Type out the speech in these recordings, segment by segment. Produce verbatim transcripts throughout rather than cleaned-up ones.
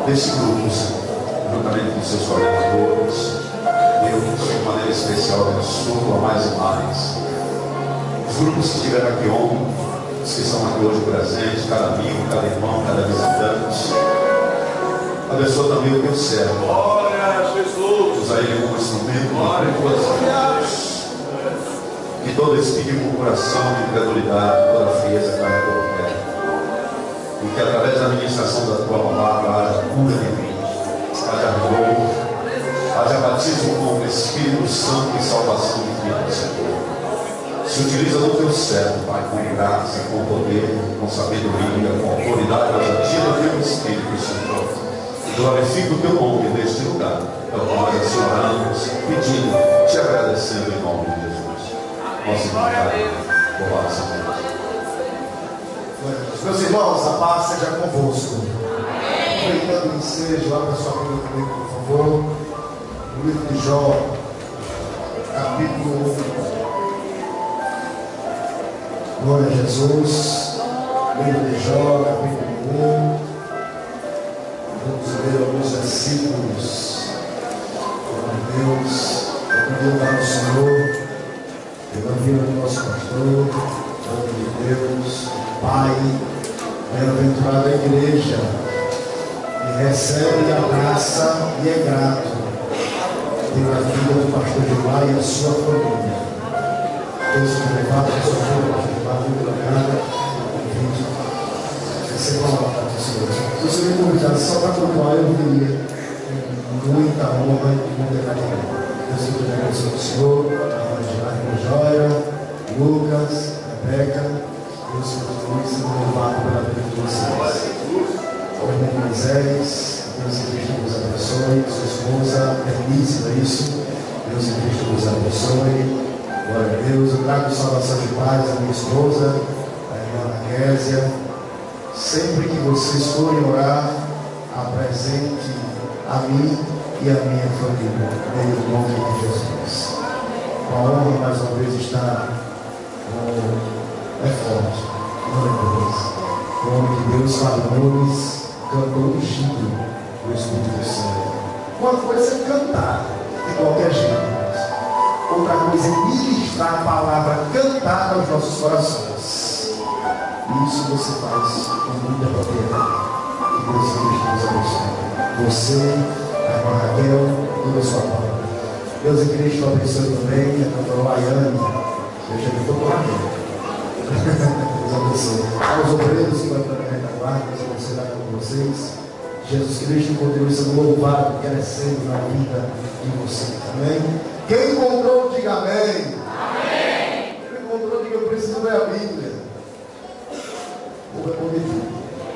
desse grupo, Senhor, juntamente com seus colaboradores. Deus, de maneira especial, abençoa mais e mais os grupos que estiveram aqui ontem, os que estão aqui hoje presentes, cada amigo, cada irmão, cada visitante. Abençoa também o teu servo. Glória a Jesus. Usa ele como instrumento de tuas viagens. Que todo espírito de murmuração, de incredulidade, toda frieza caia por terra. E que através da administração da tua palavra haja cura de mim, haja renovo, haja batismo com o Espírito Santo e salvação de vida, Senhor. Se utiliza do teu servo, Pai, com graça, com poder, com sabedoria, com autoridade, ousadia do teu Espírito, Senhor. E glorifica o teu nome neste lugar. Então nós assim oramos, pedindo, te agradecendo em nome de Jesus. Nosso Pai, louvado seja Deus. Meus irmãos, a paz seja convosco. Aproveitando o ensejo, abra sua Bíblia comigo, por favor. O livro de Jó, capítulo um. Glória a Jesus. Livro de Jó, capítulo um. Vamos ler alguns versículos. Glória a Deus. Eu queria dar ao Senhor, pela vida do nosso pastor, Santo de Deus, Pai, bem-aventurada igreja, que recebe a graça e é grato pela vida do pastor Gilmar e a sua família. Deus te levado a sua vida, pastor Gilmar, muito obrigado. Receba a palavra do Senhor. Se você me convidar só para continuar, eu viria com muita honra e muita gratidão. Deus te abençoe o Senhor. Joia, Lucas, Rebeca, Deus continue sendo louvado pela vida de vocês. O irmão Moisés, Deus em Cristo nos abençoe. Sua esposa, Denise, não é isso? Deus em Cristo nos abençoe. Glória a Deus. Eu trago salvação de paz à minha esposa, a irmã Késia. Sempre que vocês forem orar, apresente a mim e a minha família, em nome de Jesus. A honra mais uma vez está com é forte, glória a Deus. O homem de Deus, Faraones, cantou ungido do Espírito Santo. Uma coisa é cantar de qualquer jeito, outra coisa é ministrar a palavra cantada aos nossos corações. E isso você faz com muita propriedade. Que Deus nos abençoe. Você, a irmã Raquel, toda a sua palavra. Deus em Cristo abençoe também a doutora Laiane. Eu já estou por aqui. Deus abençoe. Aos obreiros que vão para a retaguarda, Deus abençoe com vocês. Jesus Cristo continue sendo louvado, crescendo na vida de vocês. Amém? Quem encontrou, diga amém. Amém. Quem encontrou, diga eu preciso ler a Bíblia. Vou responder tudo.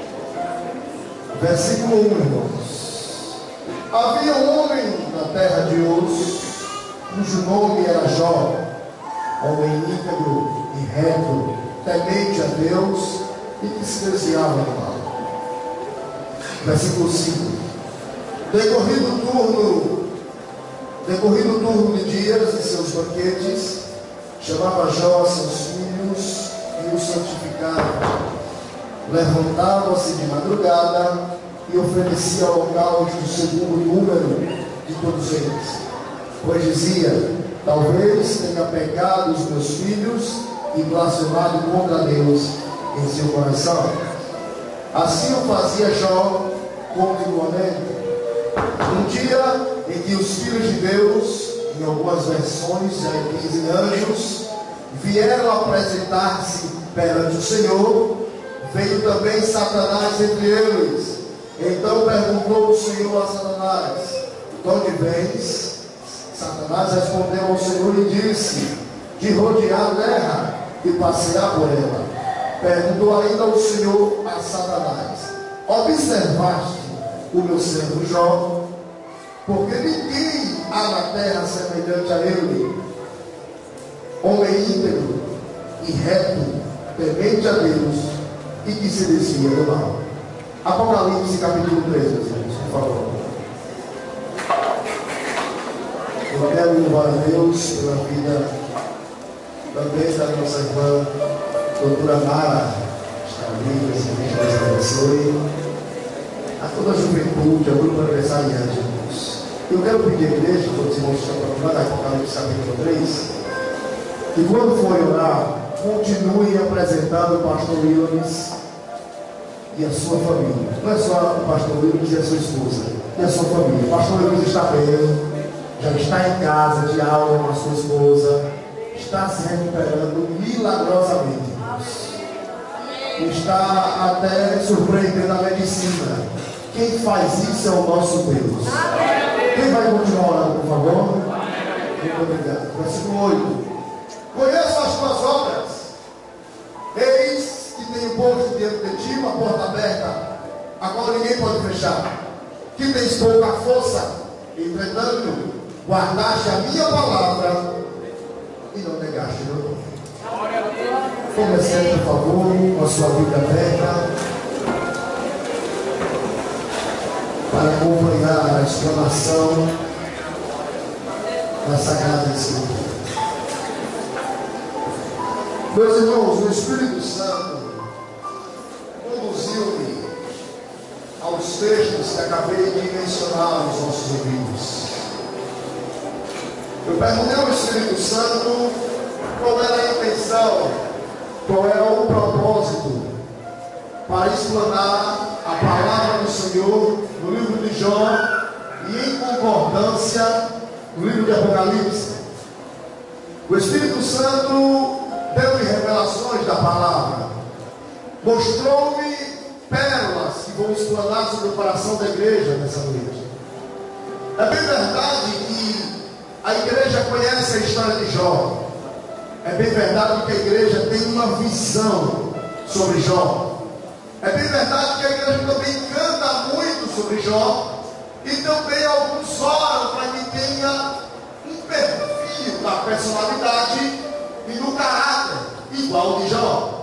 Versículo um, irmãos. Havia um homem na terra de Uz, cujo nome era Jó, homem íntegro e reto, temente a Deus e que se desviava do mal. Versículo cinco. Decorrido o turno, decorrido o turno de dias de seus banquetes, chamava Jó a seus filhos e os santificava. Levantava-se de madrugada e oferecia holocausto segundo o número de todos eles. Pois dizia, talvez tenha pecado os meus filhos e blasfemado contra Deus em seu coração. Assim o fazia Jó continuamente. Um dia em que os filhos de Deus, em algumas versões já dizem anjos, vieram apresentar-se perante o Senhor, veio também Satanás entre eles. Então perguntou o Senhor a Satanás, de onde vens? Satanás respondeu ao Senhor e disse, de rodear a terra e passear por ela. Perguntou ainda o Senhor a Satanás, observaste o meu servo Jó? Porque ninguém há na terra semelhante a ele, homem íntegro e reto, temente a Deus e que se desvia do mal. Apocalipse capítulo três, por favor. Eu quero louvar a Deus pela vida também da nossa irmã, doutora Mara, está ali, que Deus abençoe. a toda a juventude, ao grupo aniversariante, irmãos. Eu quero pedir à igreja, todos os irmãos que estão procurando, Apocalipse capítulo três, que quando for orar, continue apresentando o pastor Williams e a sua família. Não é só o pastor Williams e a sua esposa, e a sua família. O pastor Williams está bem, já está em casa de aula com a sua esposa, está se recuperando milagrosamente. Está até surpreendendo a medicina. Quem faz isso é o nosso Deus. Quem vai continuar orando, por favor? Muito obrigado. Versículo oito. Conheço as tuas obras. Eis que tenho posto diante de ti uma porta aberta, a qual ninguém pode fechar. Que tens pouca força, entretanto, guardaste a minha palavra e não negaste meu nome. Comecei, por favor, com a sua Bíblia aberta, para acompanhar a explanação da Sagrada Escritura. Meus irmãos, o Espírito Santo conduziu-me aos textos que acabei de mencionar nos nossos ouvidos. Eu perguntei ao Espírito Santo qual era a intenção, qual era o propósito para explanar a palavra do Senhor no livro de Jó e em concordância no livro de Apocalipse. O Espírito Santo deu-me revelações da palavra, mostrou-me pérolas que vão explanar sobre o coração da igreja nessa noite. É bem verdade que a igreja conhece a história de Jó. É bem verdade que a igreja tem uma visão sobre Jó. É bem verdade que a igreja também canta muito sobre Jó. E também alguns oram para que tenha um perfil da personalidade e do caráter igual de Jó.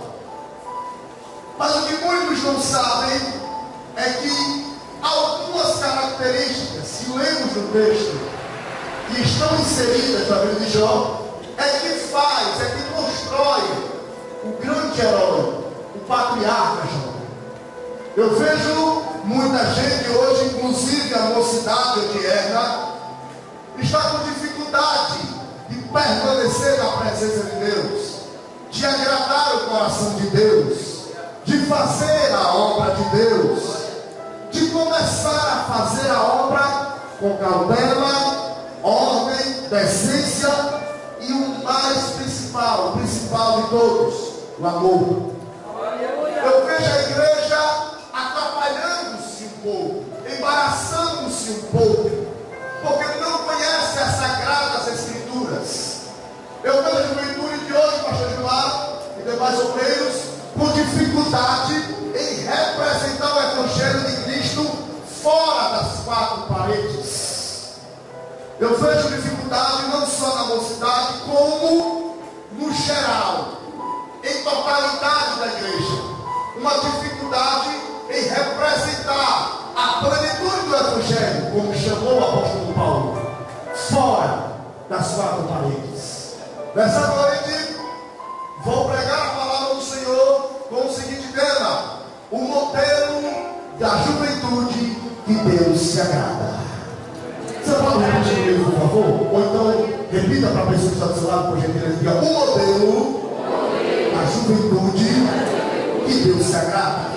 Mas o que muitos não sabem é que algumas características, se lemos no texto, que estão inseridas na vida de Jó, é que faz, é que constrói o grande herói, o patriarca Jó. Eu vejo muita gente hoje, inclusive a mocidade odierna, está com dificuldade de permanecer na presença de Deus, de agradar o coração de Deus, de fazer a obra de Deus, de começar a fazer a obra com cautela, ordem, decência e o mais principal, o principal de todos, o amor. Eu vejo a igreja atrapalhando-se um pouco, embaraçando-se um pouco, porque não conhece as sagradas escrituras. Eu vejo a juventude de hoje, pastor Gilmar e demais obreiros, com dificuldade em representar o Evangelho de Cristo fora das quatro paredes. Eu vejo dificuldade não só na mocidade, como no geral, em totalidade da igreja. Uma dificuldade em representar a plenitude do Evangelho, como chamou o apóstolo Paulo, fora das quatro paredes. Nessa noite, vou pregar a palavra do Senhor com o seguinte tema: o modelo da juventude que Deus se agrada. Você pode repetir comigo, por favor? Ou então, repita para a pessoa que está do seu lado, por gentileza, diga: o modelo da juventude que Deus se agrada.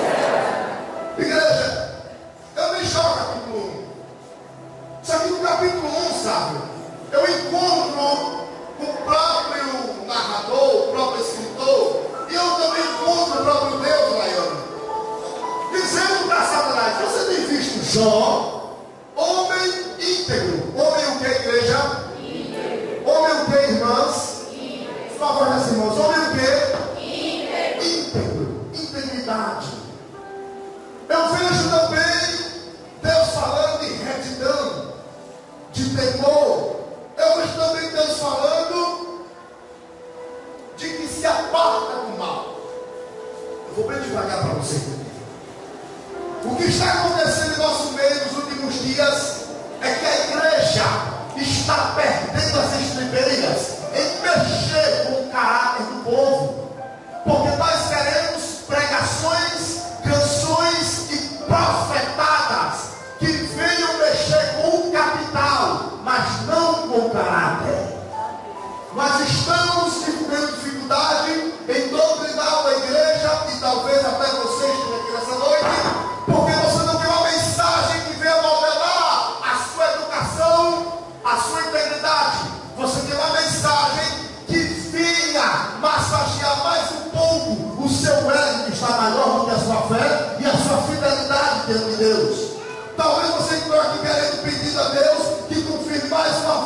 Igreja, eu nem choro o capítulo um. Só que no capítulo um, sabe, eu encontro o próprio narrador, o próprio escritor, e eu também encontro o próprio Deus, Laiane, dizendo para Satanás: você tem visto Jó, homem íntegro? Homem o que, igreja? Íntegro. Homem o que, irmãs? Íntegro. Por favor, meus irmãos, homem o que? Íntegro. Íntegro, integridade. Eu vejo também Deus falando de retidão, de temor. Eu vejo também Deus falando de que se aparta do mal. Eu vou bem devagar para você entender. O que está acontecendo em nosso meio nos últimos dias é que a igreja está perdendo as estribeiras em mexer com o caráter do povo, porque nós queremos pregações, canções e profetas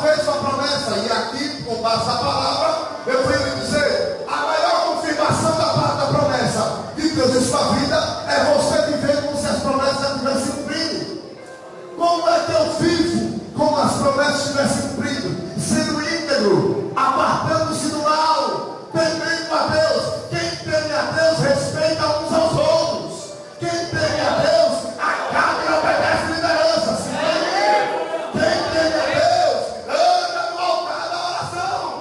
fez uma promessa, e aqui, com base na palavra, eu venho lhe dizer, a maior confirmação da palavra da promessa de Deus em sua vida é você viver como se as promessas já tivessem cumprido. Como é que eu vivo como as promessas tivessem cumprido? Sendo íntegro, apartando-se do mal, temendo a Deus. Quem teme a Deus respeita uns aos outros. Quem teme a Deus acaba e obedece liderança. Sim? Quem teme a Deus anda no altar da oração.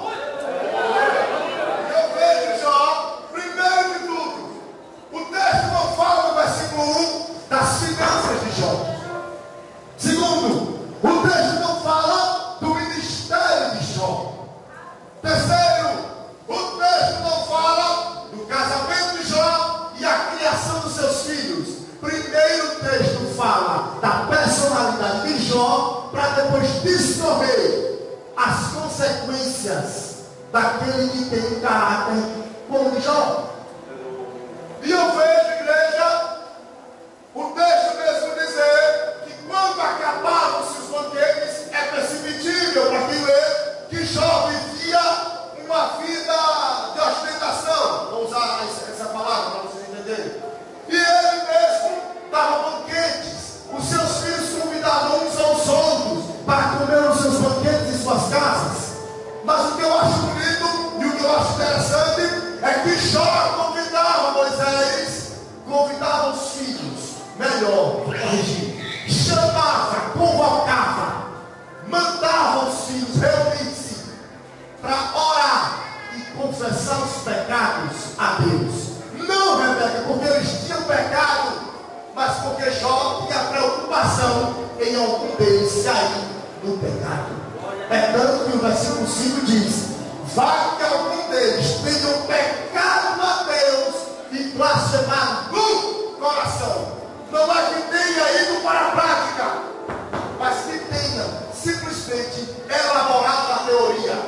Eu vejo, Jó, primeiro de tudo, o texto não fala no versículo um das finanças de Jó. Segundo, o texto não fala do ministério de Jó. Terceiro, o texto não fala do casamento de Jó e a criação dos seus filhos. Primeiro, o texto fala da personalidade de Jó, para depois discorrer as consequências daquele que tem um caráter como de Jó. E eu vejo, igreja, o texto mesmo dizer que quando acabavam-se os banquetes, é perceptível para quem lê que Jó vivia uma vida de ostentação. Vou usar essa palavra para vocês entenderem. E ele mesmo dava banquetes. Os seus filhos convidavam uns aos outros para comer os seus banquetes em suas casas. Mas o que eu acho bonito e o que eu acho interessante é que Jó convidava Moisés, convidava os filhos, melhor, corrigir, chamava, convocava, mandava os filhos reunir-se para orar e confessar os pecados a Deus. Não, Rebeca, porque eles tinham pecado, mas porque Jó tinha preocupação em algum deles sair do pecado. É tanto que o versículo cinco diz: vai que algum deles tenha pecado a Deus e blasfemado no coração. Não é que tenha ido para a prática, mas que tenha simplesmente elaborado a teoria.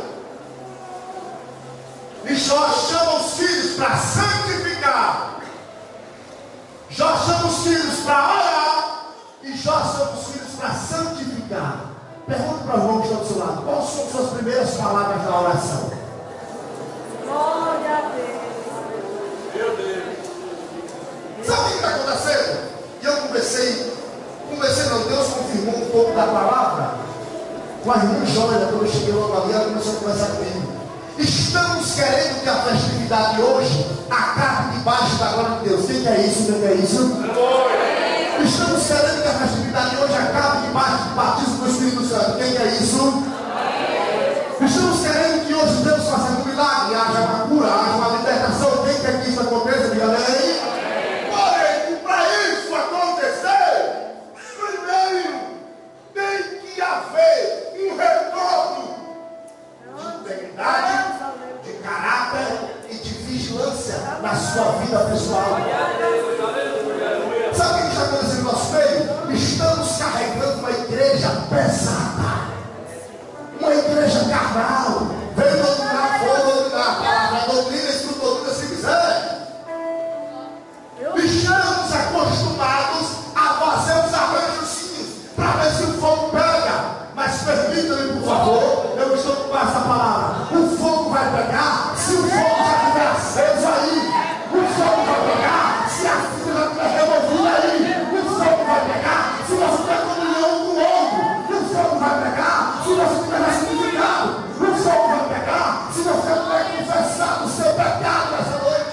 E Jó chama os filhos para santificar. Jó chama os filhos para orar. E Jó chama os filhos para santificar. Pergunta para o irmão que está do seu lado: quais são suas primeiras palavras da oração? Glória a Deus. Meu Deus. Sabe o que está acontecendo? E eu comecei, comecei não, Deus confirmou um pouco da palavra com a irmã Jóia, quando eu cheguei logo ali, ela começou a conversar comigo. Estamos querendo que a festividade hoje acabe debaixo da glória de Deus. Quem quer isso? Quem quer isso? Estamos querendo que a festividade hoje acabe debaixo do batismo do Espírito Santo. Quem quer isso? Estamos querendo que hoje Deus faça um milagre, haja uma cura, haja uma libertação. Quem quer que isso aconteça? Diga amém. Porém, para isso acontecer, primeiro tem que haver um retorno de integridade, de caráter e de vigilância na sua vida pessoal. Sabe o que está acontecendo no nosso meio? Estamos carregando uma igreja pesada, uma igreja carnal. Vem dominar, vou dominar. A palavra doutrina, estudo doutrina se quiser. Estamos acostumados a fazer uns arranjozinhos para ver se o fogo pega. Mas permita-me, por favor, eu estou com essa palavra. O fogo vai pegar se o fogo já estiver aceso aí. O fogo vai pegar se a cinza já estiver removida aí. O fogo vai pegar se você tiver comunhão com o outro. O fogo vai pegar se você tiver santificado. O fogo vai pegar se você tiver confessado o seu pecado nessa noite.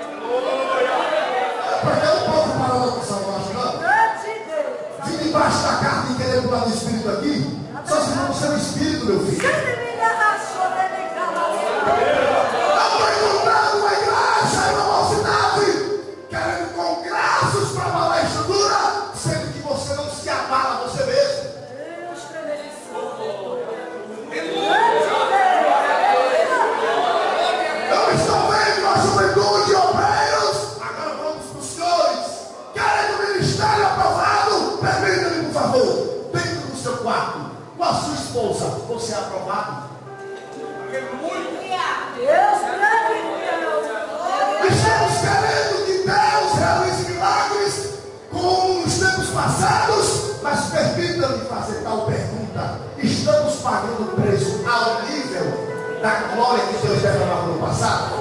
Porque eu não posso parar da opção, não acho não. Vim debaixo da carne e querer pular no espírito aqui. Só se não ser o espírito, meu filho. Estamos encontrando uma igreja e uma mocidade querendo congressos para valer a estrutura, sendo que você não se abala você mesmo. Não estou vendo a juventude, obreiros. Agora vamos para os senhores. Querendo ministério aprovado, permita-me, por favor, dentro do seu quarto, com a sua esposa, você é aprovado? Estamos querendo que Deus realize milagres como nos tempos passados, mas permita-me fazer tal pergunta: estamos pagando o preço da glória que Deus derramava no passado?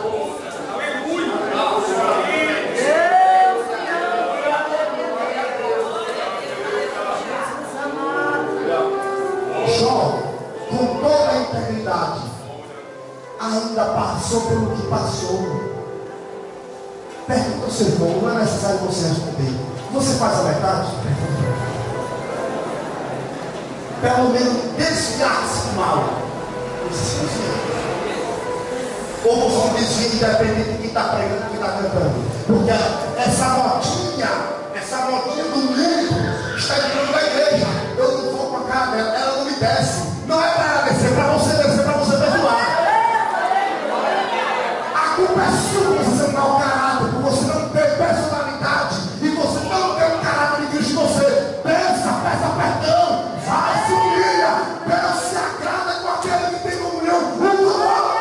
Jó, com toda a integridade, ainda passou pelo que passou. Pergunta ao seu irmão, não é necessário você responder. Você faz a verdade? Pelo menos desviar-se do mal. Ou você desvia independente de quem está pregando, de quem está cantando. Porque essa modinha, essa modinha do mundo está entrando na igreja. Eu não vou com a cara dela, ela não me desce. Não é para ela descer, é para você descer, para você perdoar. A culpa é sua, você não dá o caráter, porque você não tem personalidade e você não tem o caráter de Cristo em você. Pensa, peça perdão, vai, se humilha, Deus se agrada com aquele que tem comunhão um com o outro.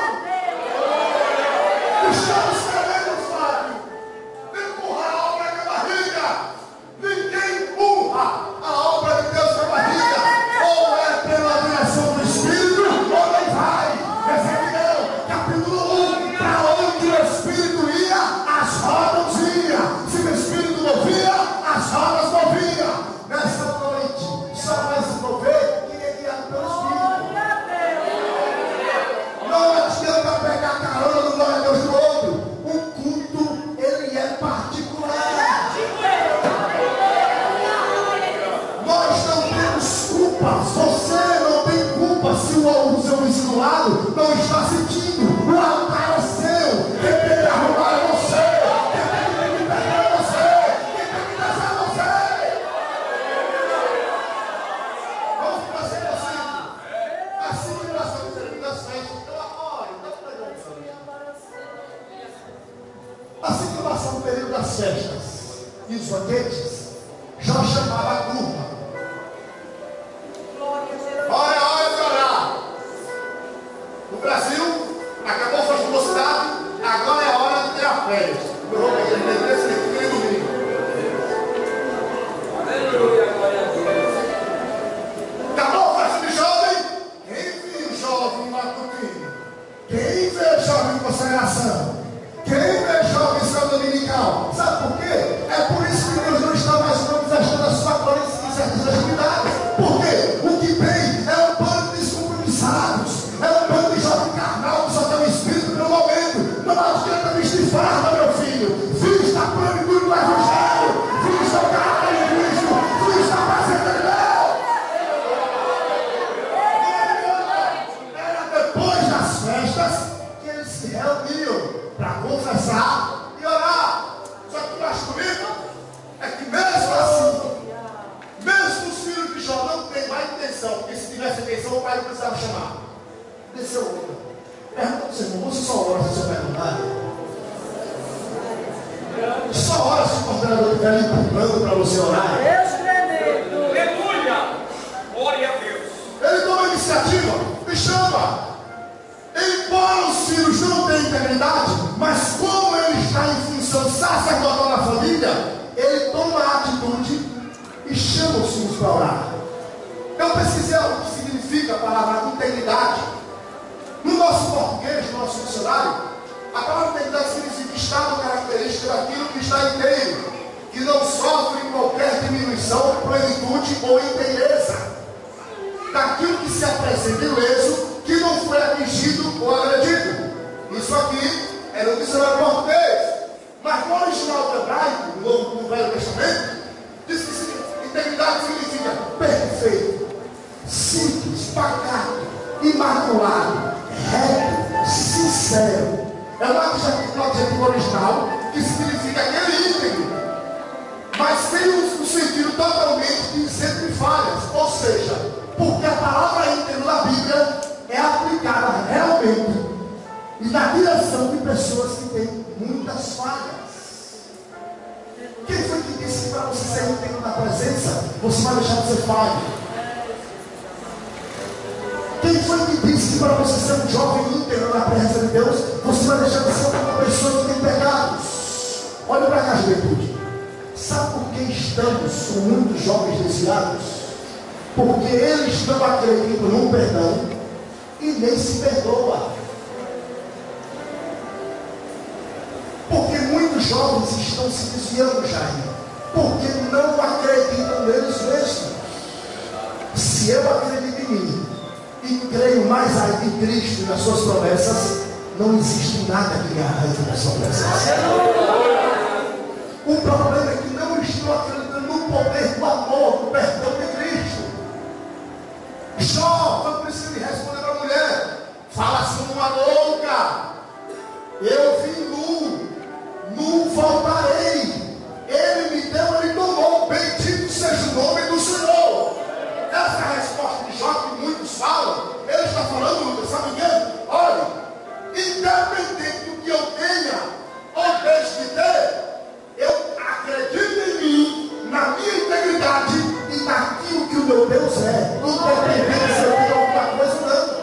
Estamos querendo, Fábio, empurrar a obra com a barriga. Ninguém empurra a obra de Deus com a barriga. Ou é pela direção do Espírito, ou não vai. Ezequiel, capítulo um, para onde o Espírito ia, as rodas iam. Se o Espírito movia, as rodas moviam. Nessa noite, só vai se mover quem é guiado pelo Espírito. Não adianta pegar carona no glória a Deus do outro. O culto, ele é particular. Nós não temos culpa. Você não tem culpa se o seu vizinho do lado não está sentindo. O altar é seu. Quem tem que arrumar é você. Quem tem que libertar é você. Quem tem que dançar é você. Vamos fazer assim. Assim que nós vamos ter das festas. Olha, não está pregando. Assim que passar o período das festas e os banquetes, já chamava a turma. Olha, olha de orar. No Brasil, acabou a faculdade, agora é hora de ter a festa. Eu vou pegar ele nesse aqui domingo. Aleluia, glória a Deus. Acabou a festa de jovem? Quem viu jovem matutino? Quem vê jovem com consagração? Quem vê jovem escola dominical? Sabe por quê? É por isso que Deus não está mais manifestando a sua glória em certas atividades. Por quê? O que tem é um bando de descompromissados. É um bando de jovem carnal que só tem o espírito no momento. Não adianta vestir farda, meu filho. Vista a plenitude do Evangelho. Vista o caráter de Cristo. Vista a presença de Deus. Era depois das festas que eles se reuniam para confessar e orar. Só que o que eu acho bonito é que mesmo assim, mesmo os filhos de Jó não têm mais intenção, porque se tivesse intenção, o pai não precisava chamar. Desceu outra. Pergunta para o seu irmão, você só ora se o seu perguntar? Só ora se o coordenador estiver lhe empurrando para você orar? Deus tremendo. Aleluia, glória a Deus. Ele toma a iniciativa, me chama. Embora os filhos não tenham integridade, mas como ele está em função sacerdotal na família, ele toma a atitude e chama os filhos para orar. Eu pesquisei o que significa a palavra integridade. No nosso português, no nosso dicionário, a palavra integridade significa estado característico daquilo que está inteiro, que não sofre qualquer diminuição, plenitude ou inteireza, daquilo que se apresenta ileso, que não foi atingido ou agredido. Isso aqui é no dicionário português. Mas no original hebraico, no, no Velho Testamento, diz que integridade significa perfeito, simples, pacato, imaculado, reto, sincero. É um adjetivo original que significa aquele íntegro, mas tem um, um sentido totalmente de isento de falhas. Ou seja, porque a palavra íntegro na Bíblia é aplicada realmente e na direção de pessoas que têm muitas falhas. Quem foi que disse que para você ser íntegro na presença, você vai deixar de ser falho? Quem foi que disse que para você ser um jovem íntegro na presença de Deus, você vai deixar de ser uma pessoa que tem pecados? Olha para cá, juventude. Sabe por que estamos com muitos jovens desviados? Porque eles não acreditam no perdão e nem se perdoa. Muitos jovens estão se desviando, Jair, porque não acreditam neles mesmos. Se eu acredito em mim e creio mais em Cristo e nas suas promessas, não existe nada que me arranque das promessas. O problema é que não estou acreditando no poder do amor, do perdão de Cristo. Jó, quando precisa me responder para a mulher, fala assim uma louca. Eu vim nu, nu voltarei. Ele me deu, ele tomou. Bendito seja o nome do Senhor. Essa é a resposta de Jó que muitos falam. Ele está falando, Lucas, sabe o quê? Olha, independente do que eu tenha ou deixe de ter, eu acredito em mim, na minha integridade e naquilo que o meu Deus é, independente se eu tenho alguma coisa ou não.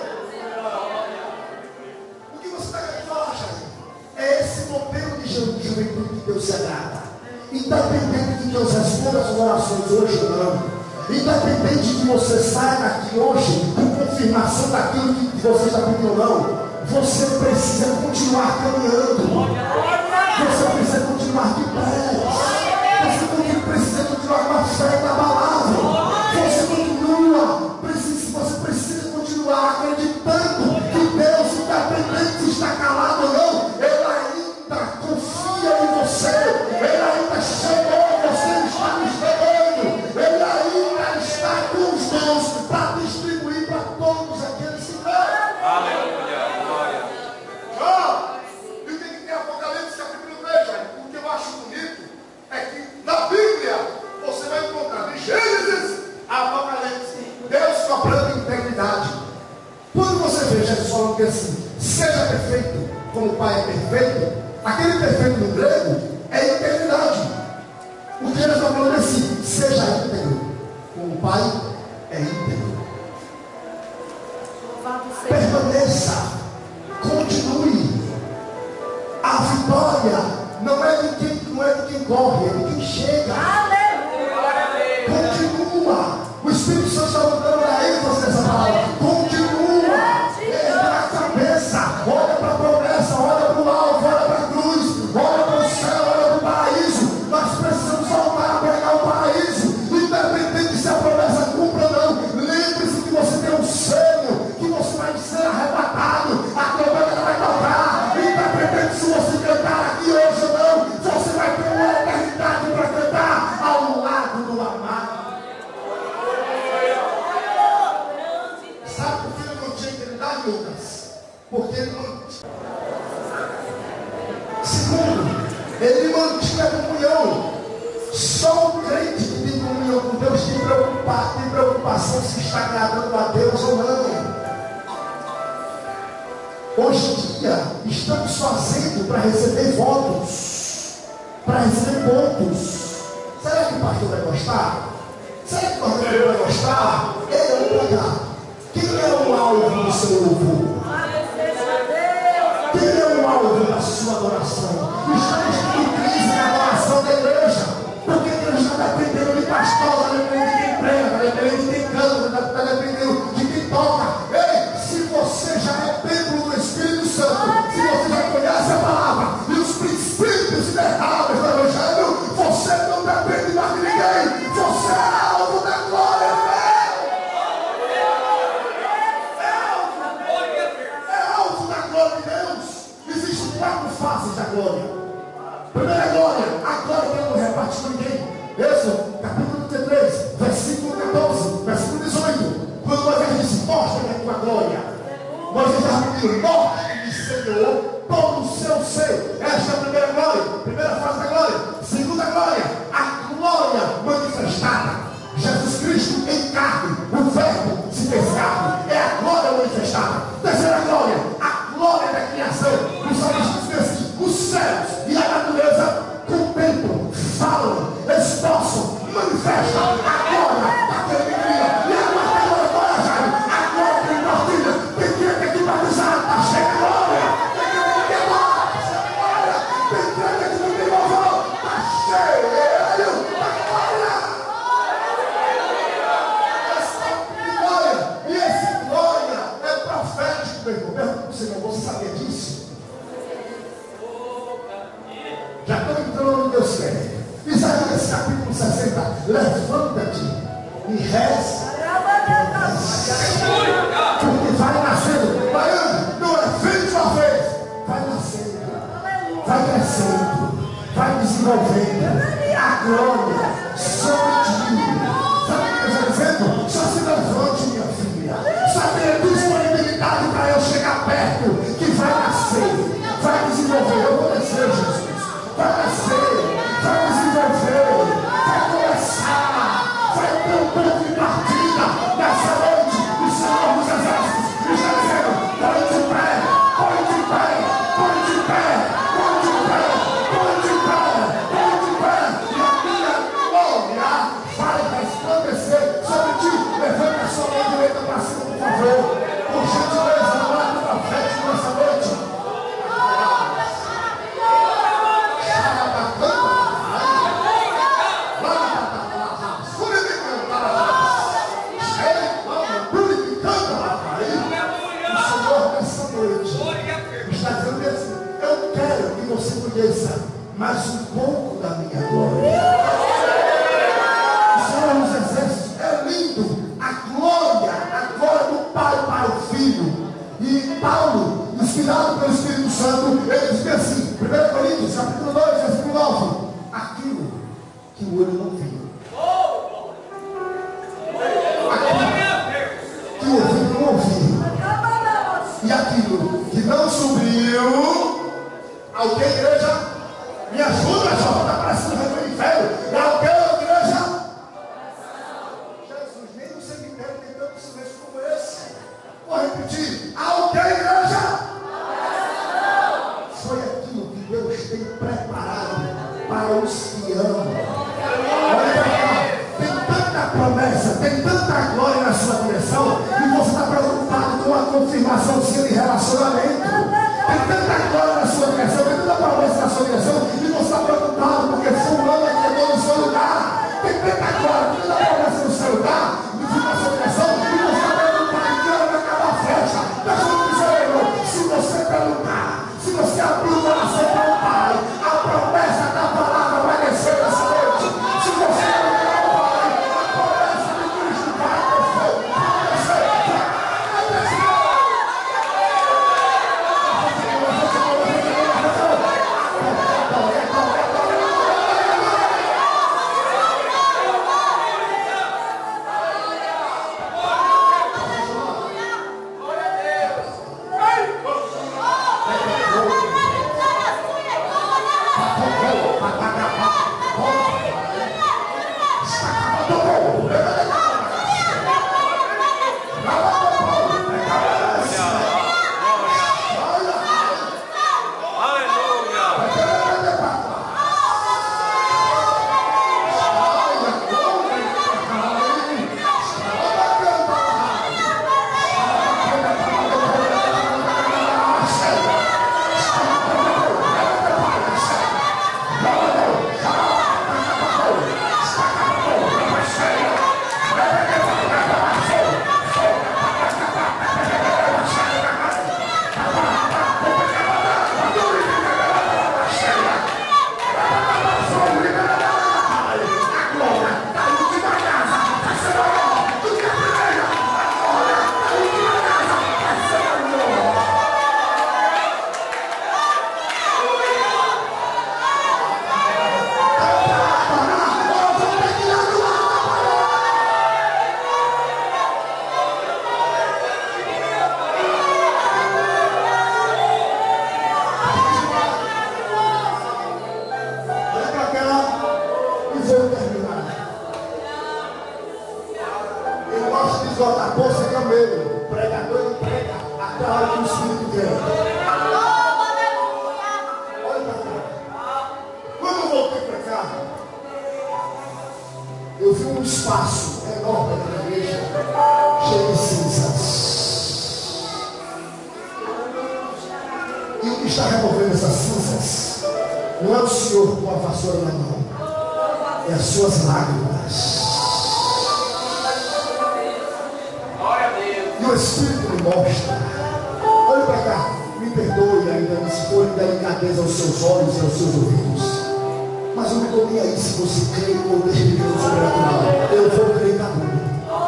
O que você está querendo falar, Jair? É esse modelo de juventude que Deus se agrada. Independente de Deus responda as orações hoje ou não. Independente de que você saia daqui hoje com confirmação daquilo que você já pediu ou não, você precisa continuar caminhando. Você precisa continuar de pé. Você precisa continuar com a fé inabalável. Você continua, precisa, você precisa continuar acreditando que Deus, independente se está calado ou não, Ele ainda confia em você. Ele ainda chegou, você está me esperando. Ele ainda está com os dons para distribuir para todos aqueles que creem. Aleluia, glória. Ah, e o que tem Apocalipse capítulo três, o que eu acho bonito é que na Bíblia você vai encontrar de Gênesis a Apocalipse Deus cobrando integridade. Quando você vê Jesus falando que assim, seja perfeito como o Pai é perfeito, aquele perfeito no grego é integridade. O que Jesus está falando é assim, seja íntegro como o Pai é íntegro. Permaneça, continue. A vitória não é de quem, não é de quem corre, é de quem chega. Continua. O Espírito Santo está mandando a ênfase nessa palavra. Continua. Erga a cabeça. Olha para a promessa, olha para o alvo, olha para a cruz, olha para o céu, olha para o paraíso. Nós precisamos voltar a pegar o paraíso. Independente se a promessa cumpra ou não. Lembre-se que você tem um selo, que você vai ser arrebatado. A trombeta vai tocar. Independente se você cantar aqui hoje ou não, você vai ter uma eternidade para cantar ao lado do amado. Sabe por que ele não tinha integridade, Lucas? Porque ele não. Segundo, ele mantinha a comunhão. Só o crente que tem comunhão com Deus tem, preocupar, tem preocupação se está agradando a Deus ou não. Hoje em dia, estamos fazendo para receber votos, para receber pontos. Será que o pastor vai gostar? Será que o pastor vai gostar? Ele vai pagar. Quem é o alvo do seu louvor? Quem é o alvo da sua adoração? Estamos em crise na adoração da igreja, porque a igreja está dependendo de pastor, está dependendo de quem prega, está dependendo de quem canta, está dependendo de quem toca. Ei, se você já é templo do Espírito Santo, se você já conhece a palavra e os princípios inerráveis do Evangelho, você não depende mais de ninguém. Você é alvo da glória, velho. É alvo da glória de Deus. Existem quatro faces da glória. Primeira glória, a glória que não reparte com ninguém. Êxodo, capítulo trinta e três, versículo catorze, versículo dezoito. Quando Moisés disse, mostra-me a tua glória. Moisés já pediu, mostre-me, Senhor, todo o seu ser. Esta é a primeira glória, primeira fase da glória. Segunda glória, a glória manifestada. Jesus Cristo em carne, o verbo se fez carne. É a glória manifestada. Terceira glória, a glória da criação. Os salmistas dizem, os céus e a natureza contemplam, falam, expressam, manifestam a glória daquele que cria. E a glória, glória, Jair, a glória que compartilha. Tem que ter que batizar, está cheia de glória. Tem que ter que ter glória. Deus quer. Isaías capítulo sessenta. Levanta-te e reza. Porque vai nascendo. Baiano, não é filho de uma vez. Vai nascendo. Vai crescendo. Vai desenvolvendo. A glória sobre ti. Sabe o que eu estou dizendo? Só se levante, minha filha. Só tenha disponibilidade para eu chegar perto. Que vai nascer. Vai desenvolver. Eu vou descer, Jesus. Vai nascer. Vai desenvolver. Vai começar. Vai ter um ponto de partida nessa noite. O Senhor dos Exércitos está dizendo: põe de pé, põe de pé, põe de pé, põe de pé, põe de pé, põe de pé. E a minha glória vai resplandecer sobre ti. Levanta a sua mão direita para cima, por favor. Por gentileza, no lado da frente nessa noite. Você conheça mais um pouco da minha glória. O Senhor dos Exércitos é lindo. A glória, a glória do Pai para o Filho. E Paulo, inspirado pelo Espírito Santo, ele diz assim, primeiro Coríntios, capítulo dois, versículo nove: aquilo que o olho não viu, aquilo que o ouvido não ouviu, e aquilo que não subiu. Alguém, igreja? Me ajuda, Jó, está parecendo o reino do inferno. É alguém, igreja? Jesus, nem no cemitério tem tanto silêncio como esse. Vou repetir. Alguém, igreja? Foi aquilo que Deus tem preparado para os que amam. Olha para cá. Tem tanta promessa, tem tanta glória na sua direção, e você está preocupado com a confirmação de relacionamento. Tem tanta glória na sua direção, tem tanta promessa na sua direção, e você está preocupado porque fulano chegou no seu lugar. Tem tanta glória, tem tanta promessa no seu lugar, na sua direção, e você está preocupado em que hora vai acabar a festa. Deixa eu dizer, irmão, se você perguntar, se você abrir o coração para o Pai, a promessa da palavra vai descer nessa noite. Se você perguntar ao Pai, a promessa de Cristo vai descer, vai descer, vai descer. esgotar a bolsa é camelo. O pregador ele prega até a hora que o Espírito vem. Olha para cá. Quando eu voltei para cá, eu vi um espaço enorme na igreja, cheio de cinzas. E o que está removendo essas cinzas não é o Senhor com a vassoura na mão, é as suas lágrimas. E o Espírito me mostra. Olha para cá, me perdoe ainda se for delicadeza aos seus olhos e aos seus ouvidos. Mas eu não estou nem aí se você crê ou deixa de ver o sobrenatural. Eu vou crer em cada um.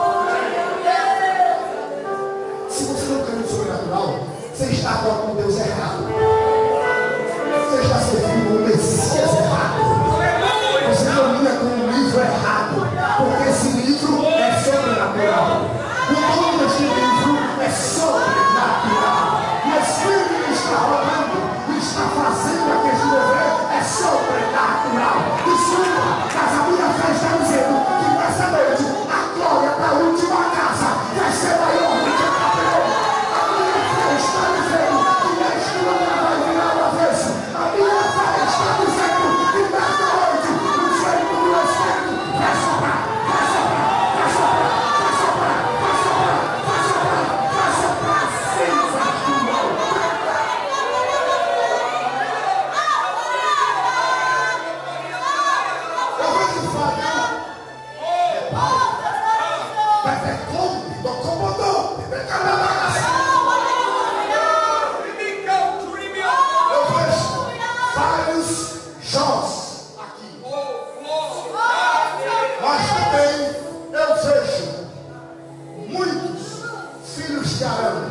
Se você não crê no sobrenatural, você está com Deus errado. Você está servindo um Messias errado. Você caminha com um livro errado. Porque esse livro é sobrenatural. O nome desse livro é sobrenatural. E o Espírito que está orando e está fazendo aquele mover é sobrenatural. Desculpa, mas a minha fé está dizendo que nessa noite a glória da última casa vai ser maior do que a primeira. A minha fé está dizendo que a história vai virar uma vez. A minha fé está dizendo que nessa noite o Espírito do Espírito vai soprar, vai soprar, vai soprar, vai soprar, vai soprar, vai soprar, vai soprar sem exagero. Eu vou te falar, é pai, mas é como, do comodô, é camarada. Eu vejo vários Jós aqui, mas também eu vejo muitos filhos de Arão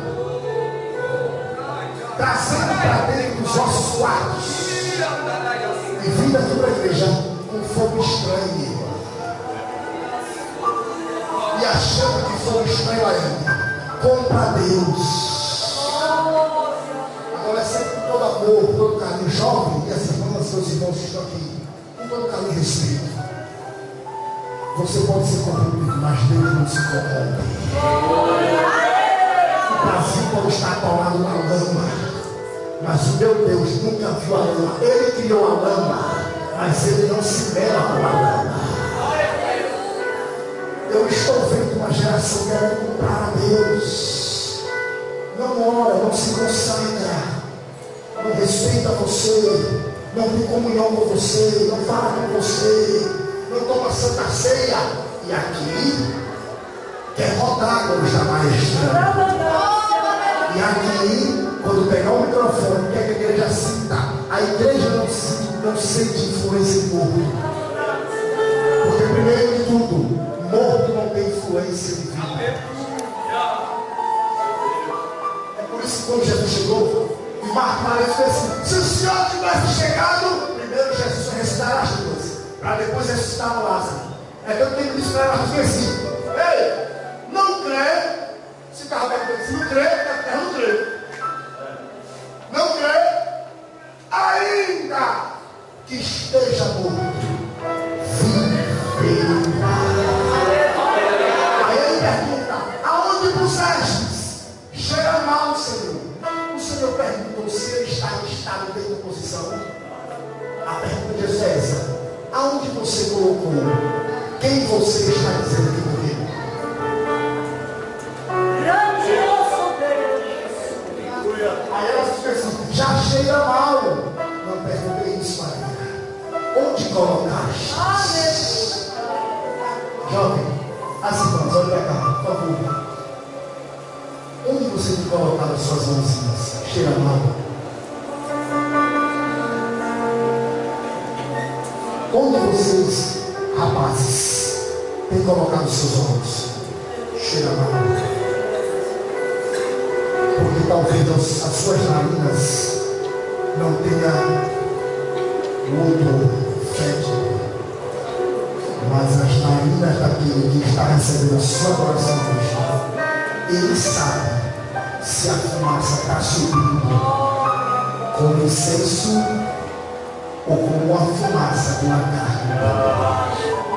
trazendo para dentro dos nossos quartos e vindo aqui para a igreja com fogo estranho e achando que fogo estranho a ele. Compra a Deus. Adolescente com todo amor, todo carinho, jovem, e as irmãs, seus irmãos que estão aqui, com todo carinho e respeito. Você pode ser corrompido, mas Deus não se corrompe. O Brasil pode estar atolado na lama, mas o meu Deus nunca viu a lama. Ele criou a lama, mas ele não se mela com a lama. Eu estou vendo uma geração querendo comprar a Deus. Não ora, não se consagra, não respeita você, não tem comunhão com você, não fala com você, não toma santa ceia. E aqui quer rodar como está maestrando. E aqui, quando pegar o microfone, quer que a igreja sinta. A igreja não, se, não sente influência de morto. Porque primeiro de tudo, morto não tem influência de vida. É por isso que quando Jesus chegou, e Marcos Maria disse assim: se o Senhor tivesse chegado, primeiro Jesus ressuscitar as duas, para depois ressuscitar o Lázaro. É que eu tenho que dizer para elas assim: ei, não crê. Se o carro vai dizer, não crê, a terra não crê. Não crê, ainda que esteja morto, viverá. Aí ele pergunta: aonde pusestes? Cheira mal, Senhor. O Senhor perguntou se ele está em estado de decomposição. A pergunta de Jesus é essa: aonde você colocou? Quem você está dizendo que morreu? Aí ela fica assim: já cheira mal. Não perguntei isso, Maria. Onde colocaste? Jovem, as irmãs, olha para cá, por favor. Onde você tem colocado as suas mãozinhas? Cheira mal. Onde vocês, rapazes, têm colocado seus olhos? Cheira mal. Porque talvez as suas narinas não tenham muito fétido, mas as narinas daquele que está recebendo a sua adoração hoje, ele sabe se a fumaça está subindo como incenso ou como uma fumaça de uma carne.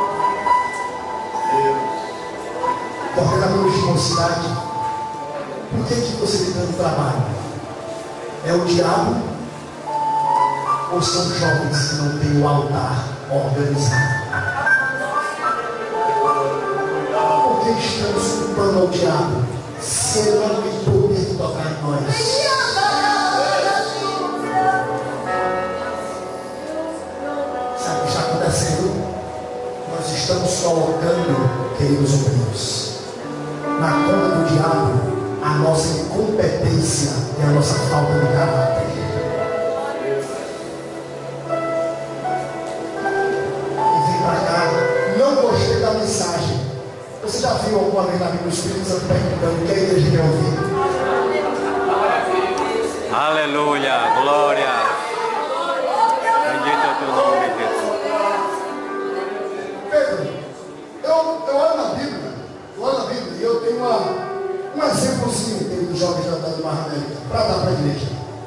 Coordenadores de mocidade, por que, que você tem tanto trabalho? É o diabo ou são jovens que não têm o altar organizado? Por que estamos culpando ao diabo se ele não tem poder de tocar em nós? Sabe o que está acontecendo? Nós estamos colocando, queridos amigos, na conta do diabo a nossa incompetência e a nossa falta de caráter. viu alguma vez na Bíblia o Espírito Santo perguntando o que a igreja quer ouvir? Aleluia, glória. Bendito é o teu nome, Jesus. Pedro, eu, eu olho na Bíblia, eu olho na Bíblia e eu tenho uma, um exemplozinho que tem dos jovens da do Mar América para dar para a igreja.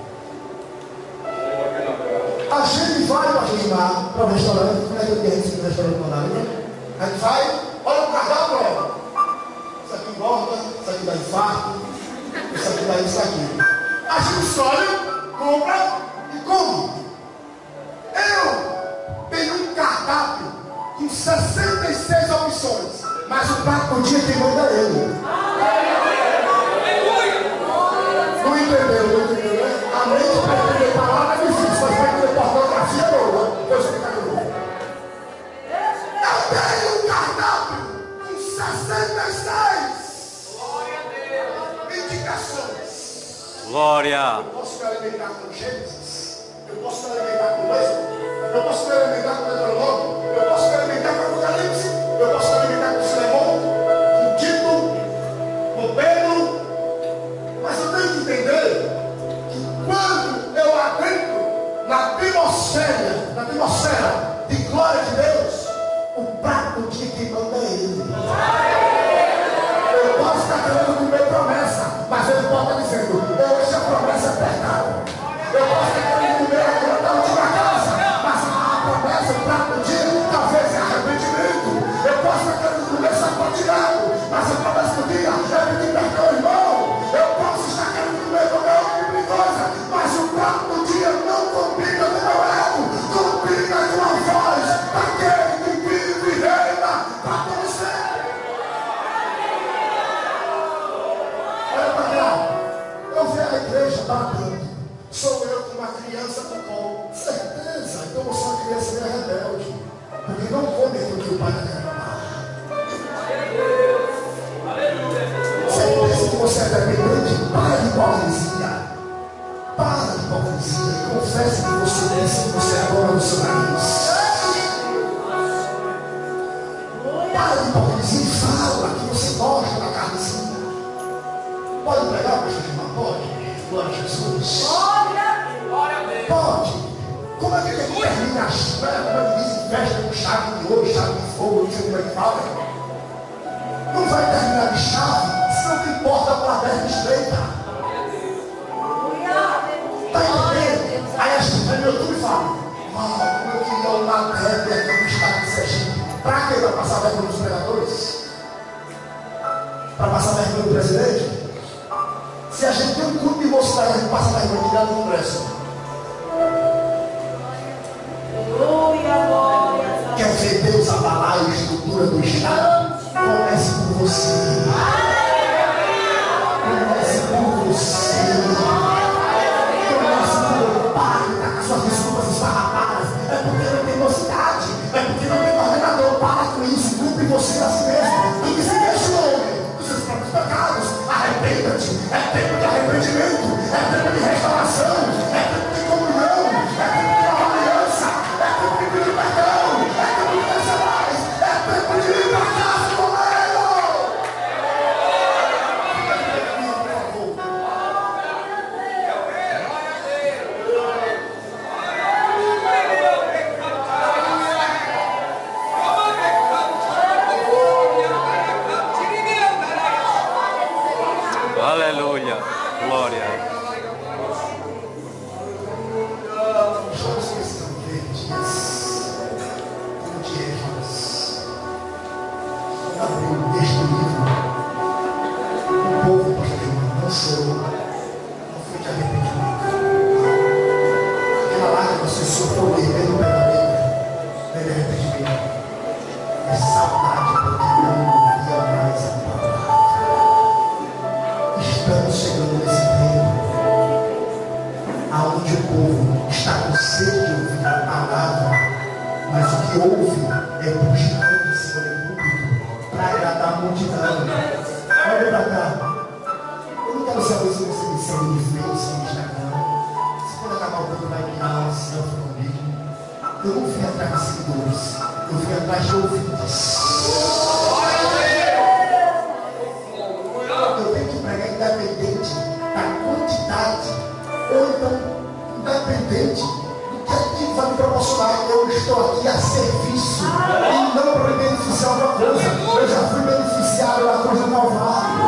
A gente vai para queimar para o restaurante, como é que eu tenho esse restaurante para dar? A gente vai, olha o cardápio, olha. Isso aqui engorda, isso aqui dá infarto, isso aqui dá isso aqui. A gente escolhe, compra e come. Eu tenho um cardápio com sessenta e seis opções, mas o prato do dia quem manda é ele. Não entendeu, não entendeu, né? A mente para entender palavra é difícil, mas para entender pornografia é boa. Eu explicar de novo. Eu tenho um cardápio com sessenta e seis indicações. Glória. Eu posso me alimentar com Gênesis, eu posso me alimentar com Êxodo, eu posso me alimentar com Deuteronômio, eu posso me alimentar com Apocalipse, eu posso me alimentar com Filemão, com Tito, com Pedro, mas eu tenho que entender que quando eu adentro na atmosfera, na atmosfera de glória de Deus, o prato do dia quem manda é Ele. Eu posso estar querendo comer promessa, mas Ele pode estar dizendo, hoje a promessa é pecado. Eu posso estar querendo comer a comida da última casa, mas a promessa, o prato do dia, talvez é arrependimento. Eu posso estar querendo comer sapateado, mas a promessa do dia é pedir perdão, irmão. Eu posso estar querendo comer qualquer outra tipo de coisa, mas o prato do dia não combina com o meu ego, combina com a voz daquele que vive e reina para todo sempre. Olha para cá, eu vejo a igreja batendo, sou eu com uma criança com colo, certeza, então eu sou uma criança meio rebelde, porque não come aquilo que o pai quer amar. Você pensa que você é dependente? Para de hipocrisia, para de hipocrisia, confesse que você pensa que você é dona do seu nariz. Para de hipocrisia e fala que você gosta da carnezinha. Pode pregar para o irmão? Pode. Glória a Jesus. Pode. Como é que ele termina as festas? Como ele diz em festa com chave de ouro, chave de fogo, não sei como é que fala. Não vai terminar de chave, se não te importa para a perna estreita. Está entendendo? Aí a gente vai no YouTube e fala, uau, como eu queria uma terra aqui no estado de Sergipe. Para quê? Para passar vergonha dos pregadores? Para passar vergonha do presidente? Se a gente tem um culto de mocidade, a gente passa vergonha de tirar do Congresso. Quer ver Deus abalar a estrutura do Estado? Comece por você. Comece por você. Comece por o pai, está com suas desculpas esfarrapadas. É porque não tem mocidade. É porque não tem coordenador. Para com isso. Culpe você a si mesmo. E que se deixe o homem dos seus próprios pecados. Arrependa-te. É tempo de arrependimento. É tempo de restauração. É tempo de comunhão. É tempo de nova aliança. É tempo de pedir perdão. É tempo de fazer mais. É tempo de ir para casa com ele. Aleluia, glória. Jogos que estão verdes, como de ervas. Quando abriu este livro, o povo, pastor João, não chorou, não foi de arrependimento. Aquela lágrima se soprou vermelho pela letra, não é de arrependimento. É saudade, porque não ia mais a palavra. Estamos chegando nesse tempo aonde o povo está com sede de ouvir a palavra, mas o que ouve é buscando em cima do público para agradar a multidão. Olha para cá. Eu não quero saber se você me segue no Face, no Instagram. Se quando acabar o tempo vai criar uma selfie comigo. Eu não vim atrás de seguidores, eu vim atrás de ouvintes. estou aqui a serviço e não para me beneficiar alguma coisa. Eu já fui beneficiado da coisa malvada.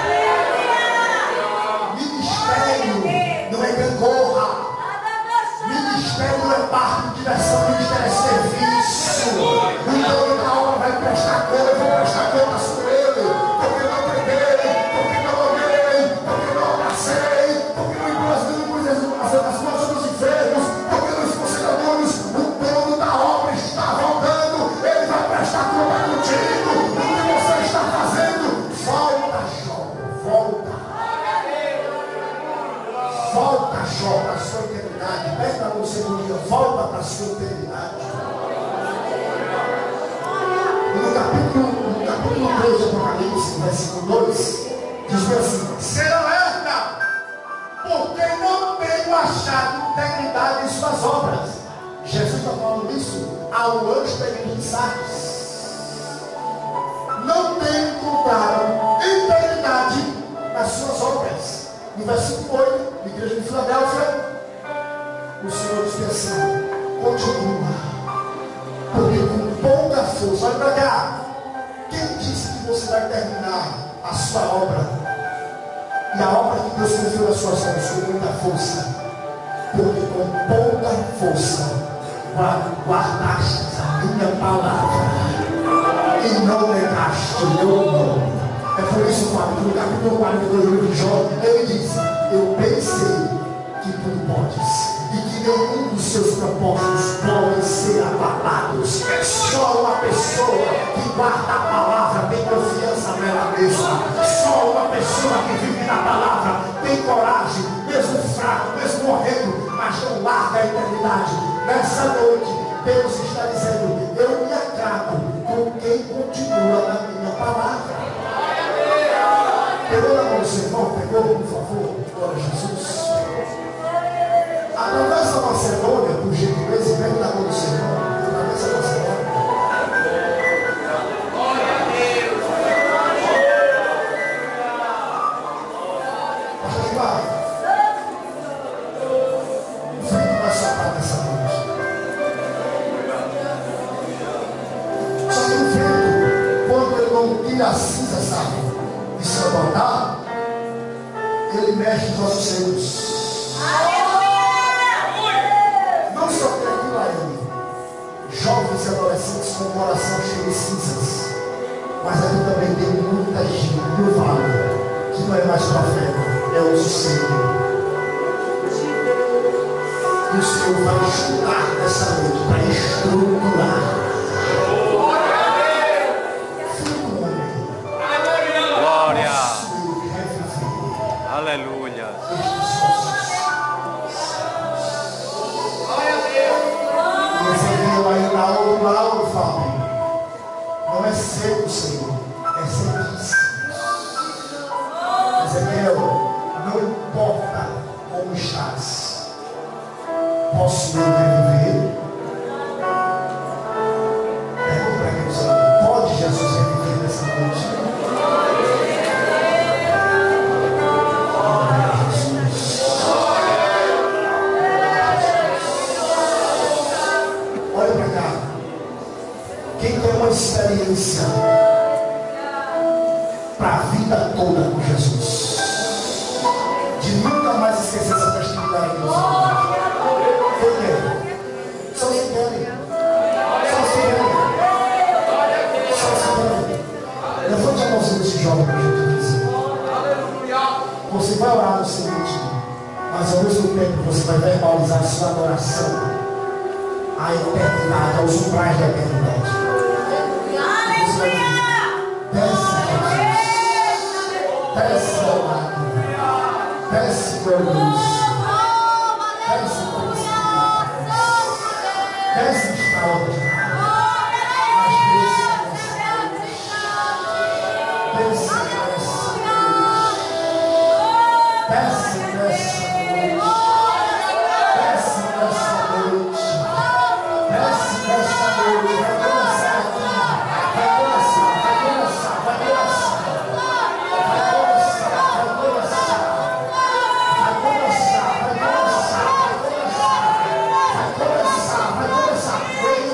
Ministério não é gangorra. Ministério não é parte de direção. Ministério é serviço. Então na hora vai prestar conta, eu vou prestar contas com ele. Porque não preguei, porque não orei, porque não abracei, porque não impus as mãos sobre os enfermos, porque não expulsei demônios. O dono da obra está voltando. Ele vai prestar conta contigo. O que você está fazendo? Volta, Jó. Volta. Volta, Jó, para a sua eternidade. Pega a você no dia. Volta para a sua eternidade. No capítulo, no capítulo três de Apocalipse, versículo dois, diz assim: ser alerta, porque não tenho achado integridade em suas obras. Jesus está falando isso ao anjo da igreja de Sardes. Não tenho encontrado integridade nas suas obras. No versículo oito, na igreja de Filadélfia, o Senhor diz assim: continua. Porque com pouca força, olha para cá. Quem disse que você vai terminar a sua obra? E a obra que Deus confiou nas suas mãos com muita força. Porque com pouca força guardaste a minha palavra e não negaste o meu nome. É por isso que no capítulo quarenta e dois do livro de Jó, ele diz: eu pensei que tudo podes e que nenhum dos seus propósitos podem ser abalados. Só uma pessoa que guarda a palavra tem confiança nela mesma. Só uma pessoa que vive na palavra tem coragem, mesmo fraco, mesmo morrendo, mas não larga a eternidade. Nessa noite, Deus está dizendo: eu me agrado com quem continua na minha palavra. Pegou na mão do seu irmão? Pegou, por favor? Glória a Jesus. Atravessa a Macedônia, por gentileza, e pega na mão do seu irmão. Atravessa a Macedônia. Glória a Deus. Pastor Ivar, o vento vai soprar nessa noite. Só que o vento, quando ele não tira a cinza, sabe? E se levantar, ele mexe nos nossos seios. Não só tem aquilo aí, jovens e adolescentes com o coração cheio de cinzas, mas aqui também tem muita gente no vale que não é mais profeta, é o Senhor. E o Senhor vai estudar nessa noite para estruturar. Glória. Aleluia. Ezequiel aí na outra aula, Fábio, não é seco, Senhor, é sequíssimo. Ezequiel, não importa como estás, posso eu reviver? Pergunta para quem sabe, pode Jesus reviver nessa noite? Olha para cá. Quem tem uma experiência para a vida toda com Jesus, de nunca mais esquecer essa festividade do Senhor. Quem quer? Só se querem. Só se querem. Só se querem. Levante a mãozinha desse jovem que a gente diz. Você vai orar no seguinte, mas ao mesmo tempo você vai verbalizar a sua adoração à eternidade, aos umbrais da eternidade. Você vai dizer: desce, Jesus, desce ao lado, desce com a luz, desce com a luz, desce extraordinário, mas desce nessa noite, desce nessa noite, desce nessa noite, desce nessa noite. Desce nesta noite, vai começar aqui, vai começar, vai começar, vai começar, vai começar, vai começar, vai começar, vai começar, vai começar, vai começar, vai começar.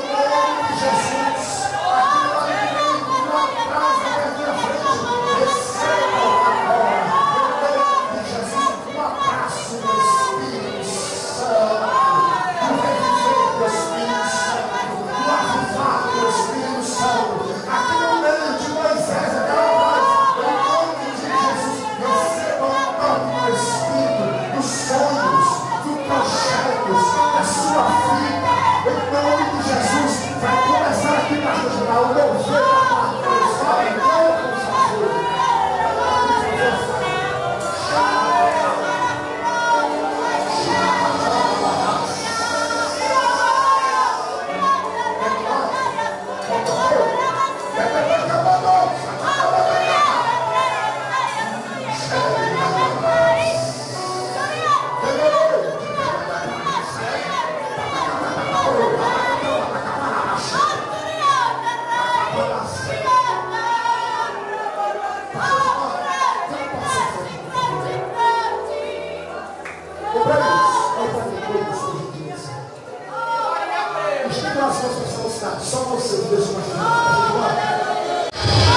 Estimula as suas velocidades. Só você, Deus, vai te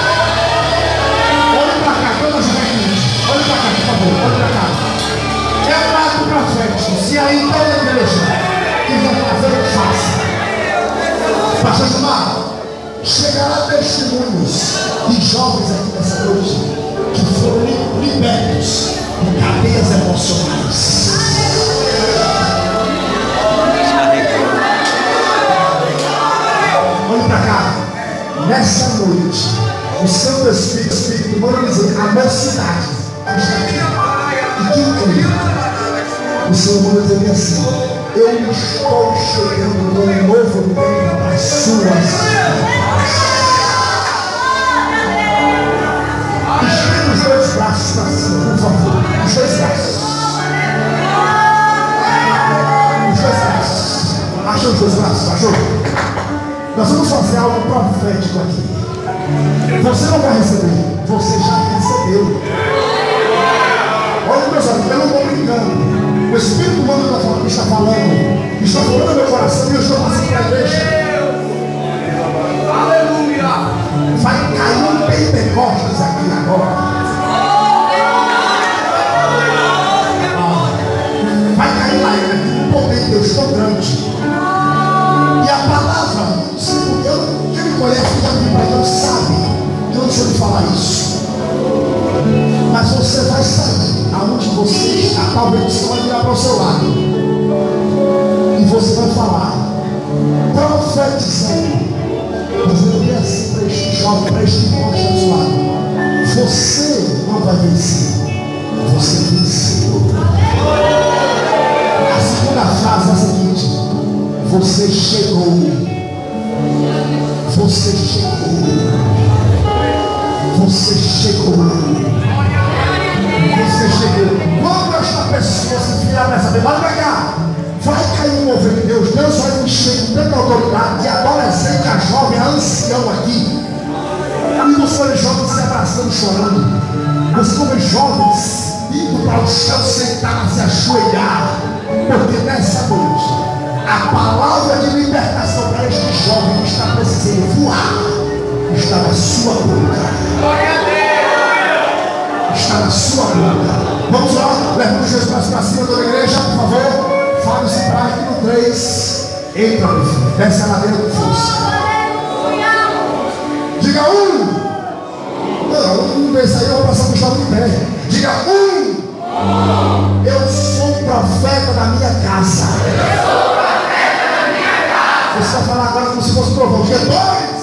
olhe para cá, todas as aqui. Olhe para cá, por favor, olhe para cá. É um ato profético. Se aí toda a igreja quiser fazer, faça. Pastor Gilmar, chegará testemunhos de jovens aqui nessa noite que foram libertos de cadeias emocionais. Olhe para cá. Nessa noite, o Santo Espírito, Espírito, vamos dizer, a mocidade está aqui. E que incrível. O Senhor manda dizer assim: eu estou chegando com um novo tempo para as suas vidas. Estenda os dois braços para cima, por favor. Os dois braços. Os dois braços. Achou os dois braços? Achou? Nós vamos fazer algo profético aqui. Você não vai receber, você já recebeu. Olha, meus amigos, eu não estou brincando. O Espírito Santo está falando, está falando no meu coração e eu estou passando para a igreja. Aleluia! Vai cair um Pentecostes aqui agora. Vai cair lá, um poder de Deus tão grande. E a palavra, eu, quem me conhece, já me pregou, sabe que eu não sou de falar isso. Mas você vai sair aonde você está. Talvez você vai virar para o seu lado e você vai falar, profetizando, dizendo bem assim para este jovem, para este poste ao seu lado: você não vai vencer, você venceu. A segunda frase é a seguinte: você chegou, você chegou, você chegou. Você chegou. Quando esta pessoa se virar nessa vez, olha para cá, vai cair um mover de Deus. Deus vai encher com tanta autoridade, de adolescente a jovem, a ancião aqui. E você vê jovens se abraçando, chorando. Você vê jovens indo para o chão, sentar, se ajoelhar. Porque nessa noite, a palavra de libertação para este jovem que está precisando voar está na sua boca. Glória a Deus. Está na sua boca. Vamos lá, levanta os seus braços para cima da igreja, por favor. Fale-se para aqui no três. Entra, meu filho. Desce a ladeira com força. Diga um. Não, um desse aí eu vou passar para o jovem em pé. Diga um. Eu sou profeta da minha casa. Eu sou profeta da minha casa. Você vai falar agora como se fosse trovão. Diga dois.